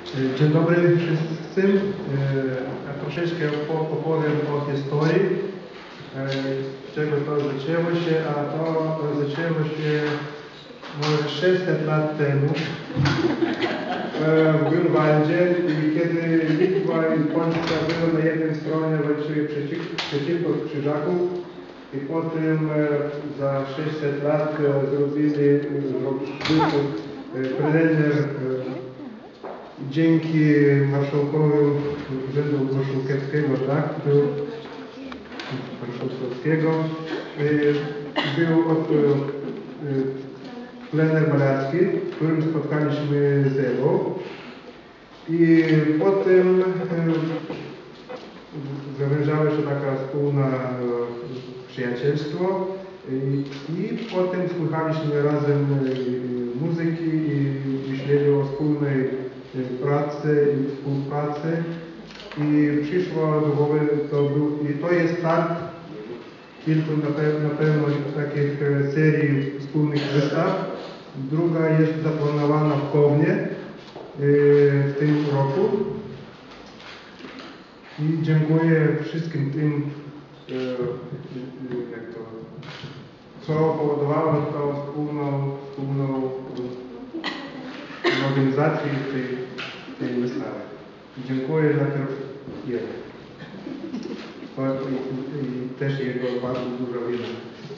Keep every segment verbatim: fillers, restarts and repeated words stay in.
Dzień dobry wszystkim. Ja troszeczkę opowiem o historii, z czego to zaczęło się, a to zaczęło się może sześćset lat temu w Grunwaldzie, kiedy Litwa i Polska były na jednej stronie właściwie przeciw, przeciwko Krzyżaków i potem za sześćset lat zrobili prezydent dzięki marszałkowi urzędu marszałkowskiego, tak, był marszałkowskiego, był od, plener malarski, w którym spotkaliśmy z Ewą i potem zawiązało się taka wspólna przyjacielstwo i, i potem słuchaliśmy razem muzyki i myśleli o wspólnej pracy i współpracy i przyszło do głowy, to był, i to jest start kilku na pewno, na pewno takich serii wspólnych wystaw. Druga jest zaplanowana w Kownie w tym roku i dziękuję wszystkim tym, jak to, co powodowało tą wspólną, wspólną organizację tej, tej wystawy. Dziękuję za to jego. I, i też jego bardzo dużo wina.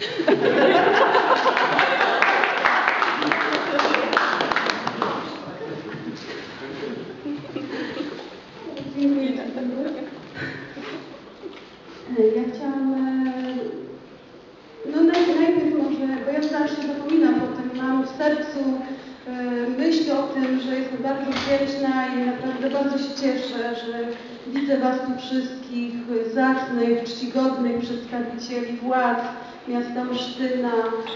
Dziękuję. Ja chciałam, no najpierw może, bo ja zawsze zapominam o tym, mam w sercu myśl o tym, że jestem bardzo wdzięczna i naprawdę bardzo się cieszę, że widzę Was tu wszystkich, zacnych, czcigodnych przedstawicieli władz miasta Olsztyna,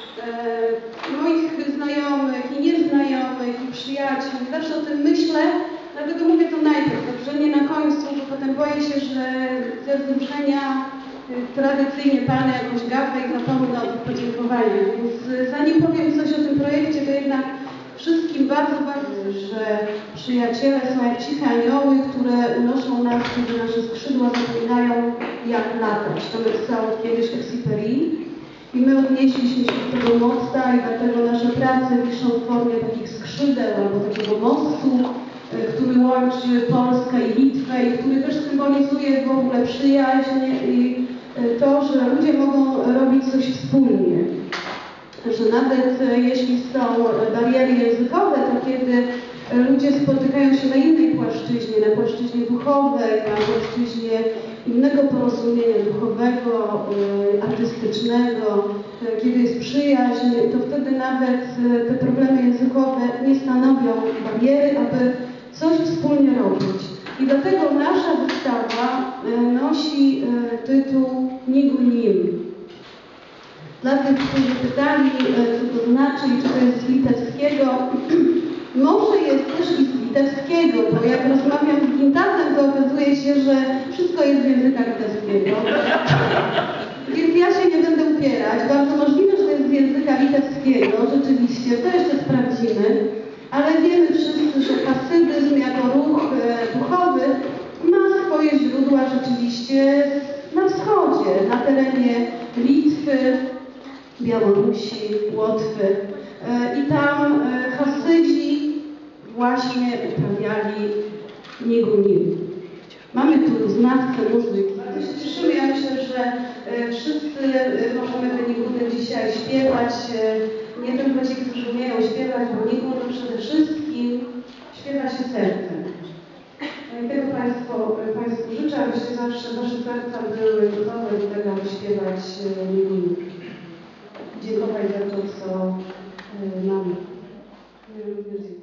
e, moich znajomych i nieznajomych i przyjaciół. Zawsze o tym myślę, dlatego mówię to najpierw, dobrze, nie na końcu, bo potem boję się, że ze wzruszenia tradycyjnie palę jakąś gafę i zapomnę o tych podziękowaniach. Więc zanim powiem coś o tym projekcie, to jednak wszystkim bardzo, bardzo, że przyjaciele są jak ciche anioły, które unoszą nas, kiedy nasze skrzydła zapominają, jak latać. To napisał kiedyś Exupéry. I my odnieśliśmy się do tego mosta i dlatego nasze prace wiszą w formie takich skrzydeł albo takiego mostu, który łączy Polskę i Litwę i który też symbolizuje w ogóle przyjaźń i to, że ludzie mogą robić coś wspólnie. Że nawet jeśli są bariery językowe, to kiedy ludzie spotykają się na innej płaszczyźnie, na płaszczyźnie duchowej, na płaszczyźnie innego porozumienia duchowego, artystycznego, kiedy jest przyjaźń, to wtedy nawet te problemy językowe nie stanowią bariery, aby coś wspólnie robić. I dlatego nasza wystawa nosi tytuł Nigunim. Dla tych, którzy pytali, co to znaczy i czy to jest z litewskiego, może jest też i z litewskiego, bo jak rozmawiam z Gintazem, to okazuje się, że wszystko jest z języka litewskiego. Więc ja się nie będę upierać. Bardzo możliwe, że to jest z języka litewskiego, rzeczywiście, to jeszcze sprawdzimy. Ale wiemy wszyscy, że hasydyzm jako ruch duchowy ma swoje źródła rzeczywiście na wschodzie, na terenie Litwy, Białorusi, Łotwy. I tam hasydzi właśnie uprawiali nigunim. Mamy tu znawcę muzyki. Bardzo się cieszymy. Ja myślę, że wszyscy możemy te niguny dzisiaj śpiewać. Nie tylko ci, którzy umieją śpiewać, bo niguny przede wszystkim śpiewa się sercem. I tego Państwu, Państwu życzę, abyście zawsze Wasze serca były gotowe do tego, aby śpiewać niguny. Dziękować za to, co mamy.